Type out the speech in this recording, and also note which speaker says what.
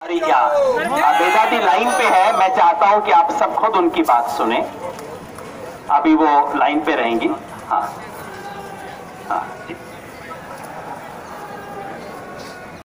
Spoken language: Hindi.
Speaker 1: अरे या बेदादी लाइन पे है, मैं चाहता हूं कि आप सब खुद उनकी बात सुने। अभी वो लाइन पे रहेंगी। हाँ हाँ जी।